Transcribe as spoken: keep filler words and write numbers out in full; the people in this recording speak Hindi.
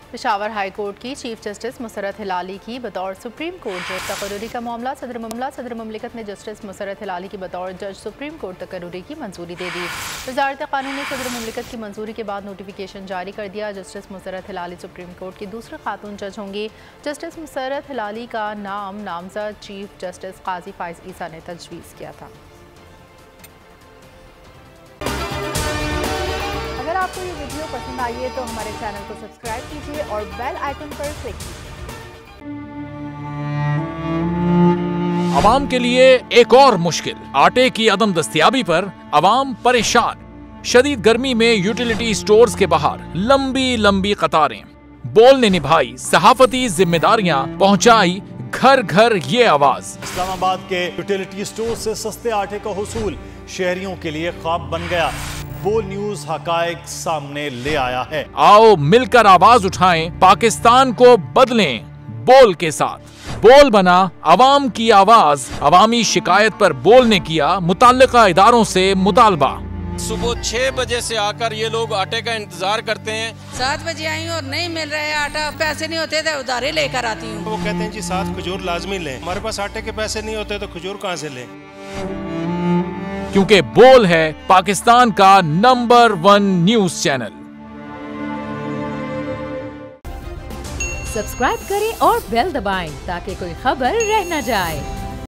पेशावर हाई कोर्ट की चीफ जस्टिस मुसर्रत हिलाली की बतौर सुप्रीम कोर्ट जज तकर्रुरी का मामला सदर मामला सदर ममलिकत ने जस्टिस मुसर्रत हिलाली की बतौर जज सुप्रीम कोर्ट तकर्रुरी की मंजूरी दे दी। वजारत कानून ने सदर ममलिकत की मंजूरी के बाद नोटिफिकेशन जारी कर दिया। Justice Musarrat Hilali supreme court की दूसरे खातून जज होंगी। जस्टिस मुसर्रत हिलाली का नाम नामजद चीफ जस्टिस काजी फाइज ईसा ने तजवीज़ किया था। अगर आपको ये वीडियो पसंद आई है तो हमारे चैनल को सब्सक्राइब कीजिए और बेल आइकन पर क्लिक कीजिए। आवाम के लिए एक और मुश्किल, आटे की अदम दस्तयाबी पर आवाम परेशान। शदीद गर्मी में यूटिलिटी स्टोर्स के बाहर लंबी लंबी कतारें। बोल ने निभाई सहाफती जिम्मेदारियां, पहुंचाई घर घर ये आवाज। इस्लामाबाद के यूटिलिटी स्टोर से सस्ते आटे का हुसूल शहरियों के लिए ख्वाब बन गया। बोल न्यूज हकायक सामने ले आया है। आओ मिलकर आवाज उठाएं, पाकिस्तान को बदलें बोल के साथ। बोल बना अवाम की आवाज। अवामी शिकायत पर बोल ने किया मुताल्लिका इदारों से मुतालबा। सुबह छह बजे से आकर ये लोग आटे का इंतजार करते हैं। सात बजे आई हूँ और नहीं मिल रहा है आटा, पैसे नहीं होते थे उधारे लेकर आती हूँ। वो कहते हैं जी सात खजूर लाजमी लें। हमारे पास आटे के पैसे नहीं होते तो खजूर कहाँ से लें? क्योंकि बोल है पाकिस्तान का number one news channel. Subscribe करें और बेल दबाएं ताकि कोई खबर रह न जाए।